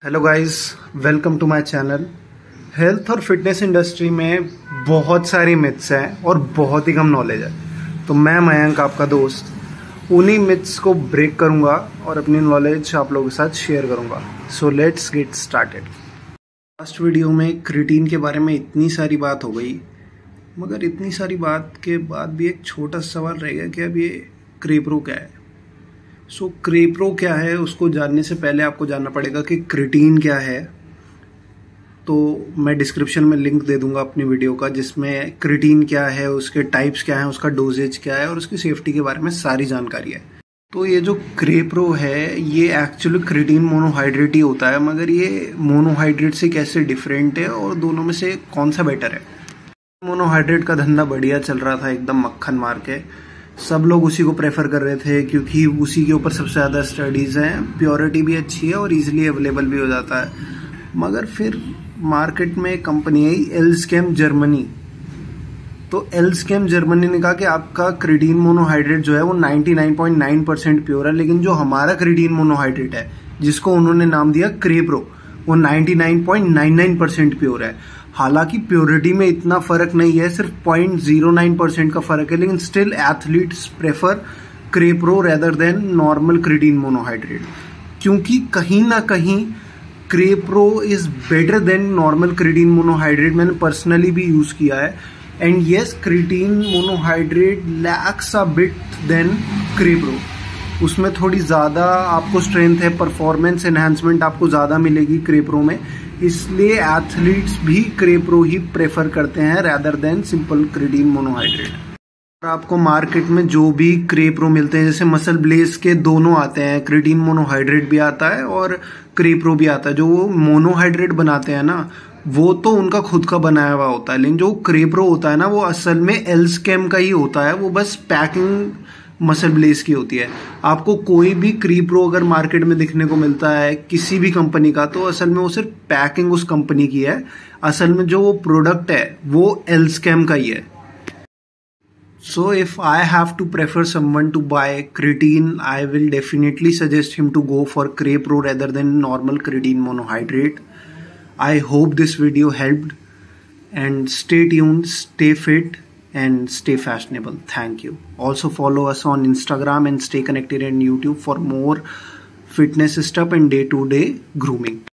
Hello guys, welcome to my channel. Health और fitness industry में बहुत सारी मिथ्स हैं और बहुत ही कम नॉलेज है। तो मैं मयंक, आपका दोस्त, उन्हीं मिथ्स को ब्रेक करूंगा और अपनी नॉलेज आप लोगों के साथ शेयर करूंगा। So let's get started. Last video में क्रिएटिन के बारे में इतनी सारी बात हो गई, मगर इतनी सारी बात के बाद भी एक छोटा सवाल रह गया कि अब ये क्रेप्रो क्या है। सो क्रेप्रो क्या है, उसको जानने से पहले आपको जानना पड़ेगा कि क्रिएटिन क्या है। तो मैं डिस्क्रिप्शन में लिंक दे दूंगा अपनी वीडियो का, जिसमें क्रिएटिन क्या है, उसके टाइप्स क्या हैं, उसका डोजेज क्या है और उसकी सेफ्टी के बारे में सारी जानकारी है। तो ये जो क्रेप्रो है, ये एक्चुअली क्रिएटिन मोनोहाइड्रेट ही होता है, मगर ये मोनोहाइड्रेट से कैसे डिफरेंट है और दोनों में से कौन सा बेटर है। मोनोहाइड्रेट का धंधा बढ़िया चल रहा था, एकदम मक्खन मार के सब लोग उसी को प्रेफर कर रहे थे, क्योंकि उसी के ऊपर सबसे ज़्यादा स्टडीज़ हैं, प्योरिटी भी अच्छी है और इजीली अवेलेबल भी हो जाता है। मगर फिर मार्केट में एक कंपनी आई एल्स्केम जर्मनी। तो एल्स्केम जर्मनी ने कहा कि आपका क्रिएटिन मोनोहाइड्रेट जो है वो 99.9% प्योर है, लेकिन जो हमारा क्रिएटिन मोनोहाइड्रेट है, जिसको उन्होंने नाम दिया क्रेप्रो, वो 99.99% प्योर है। हालांकि प्योरिटी में इतना फर्क नहीं है, सिर्फ 0.09% का फर्क है, लेकिन still athletes prefer crepro rather than normal creatine monohydrate, क्योंकि कहीं ना कहीं crepro is better than normal creatine monohydrate. मैंने पर्सनली भी यूज किया है, and yes, creatine monohydrate lacks a bit than crepro. उसमें थोड़ी ज़्यादा आपको स्ट्रेंथ है, परफॉर्मेंस एनहांसमेंट आपको ज़्यादा मिलेगी क्रेप्रो में, इसलिए एथलीट्स भी क्रेप्रो ही प्रेफर करते हैं rather than simple creatine monohydrate. और आपको मार्केट में जो भी क्रेप्रो मिलते हैं, जैसे मसल ब्लेज के दोनों आते हैं, क्रिएटिन मोनोहाइड्रेट भी आता है और क्रेप्रो भी आता है। जो वो मोनोहाइड्रेट बनाते हैं ना, वो तो उनका खुद का बनाया हुआ होता है, लेकिन जो क्रेप्रो होता है ना, वो असल में एल्स्केम का ही होता है। वो बस पैकिंग मसल ब्लेज की होती है। आपको कोई भी क्रेप्रो अगर मार्केट में दिखने को मिलता है किसी भी कंपनी का, तो असल में वो सिर्फ पैकिंग उस कंपनी की है। असल में जो वो प्रोडक्ट है वो एल्स्केम का ही है। So if I have to prefer someone to buy creatine, I will definitely suggest him to go for crepro rather than normal creatine monohydrate. I hope this video helped, and stay tuned, stay fit and stay fashionable. Thank you. Also follow us on Instagram and stay connected on YouTube for more fitness stuff and day-to-day grooming.